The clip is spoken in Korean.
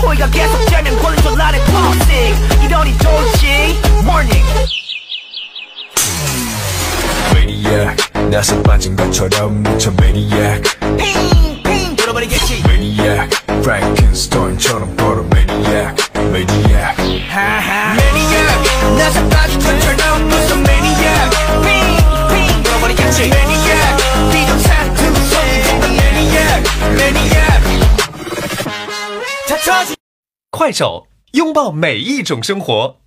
호의가 계속되면 권리존란의 toxic 이러니 돌지 warning Maniac 나서 빠진 것처럼 미쳐 Maniac 핑핑 돌아버리겠지 Maniac Frankenstein처럼 걸어 Maniac Maniac Maniac 나서 빠진 것처럼 무슨 Maniac 핑핑 돌아버리겠지 Maniac 비정상 두손 Maniac Maniac 快手，拥抱每一种生活。